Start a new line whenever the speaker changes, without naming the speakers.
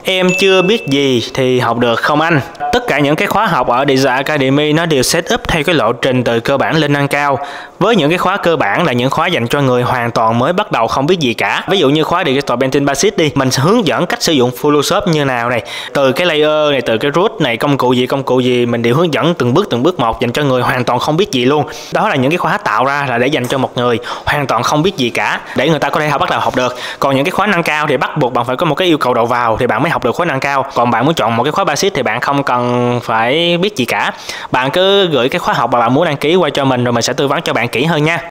Em chưa biết gì thì học được không anh? Tất cả những cái khóa học ở Design Academy nó đều set up theo cái lộ trình từ cơ bản lên nâng cao. Với những cái khóa cơ bản là những khóa dành cho người hoàn toàn mới bắt đầu không biết gì cả. Ví dụ như khóa Digital Painting Basic đi, mình sẽ hướng dẫn cách sử dụng Photoshop như nào này, từ cái layer này, từ cái root này, công cụ gì mình đều hướng dẫn từng bước một dành cho người hoàn toàn không biết gì luôn. Đó là những cái khóa tạo ra là để dành cho một người hoàn toàn không biết gì cả, để người ta có thể bắt đầu học được. Còn những cái khóa nâng cao thì bắt buộc bạn phải có một cái yêu cầu đầu vào thì bạn mới học được khóa nâng cao. Còn bạn muốn chọn một cái khóa basic thì bạn không cần phải biết gì cả. Bạn cứ gửi cái khóa học mà bạn muốn đăng ký qua cho mình rồi mình sẽ tư vấn cho bạn kỹ hơn nha.